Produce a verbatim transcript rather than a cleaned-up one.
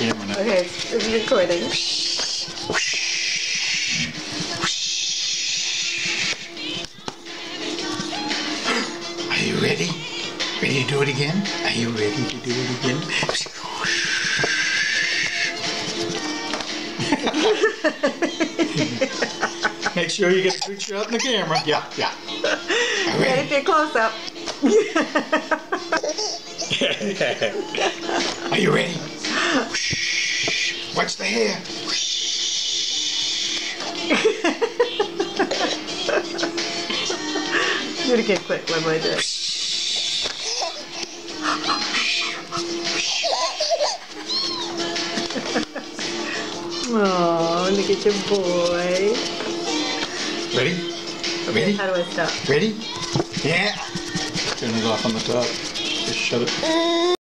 camera now. Okay, it's recording. Are you ready? Ready to do it again? Are you ready to do it again? Make sure you get a good shot in the camera. Yeah, yeah. Ready for your close up. Are you ready? Watch the hair. Do it again quick, let me do it. Oh, look at your boy. Ready? Okay, Ready? how do I stop? Ready? Yeah. Turn it off on the top. Just shut it.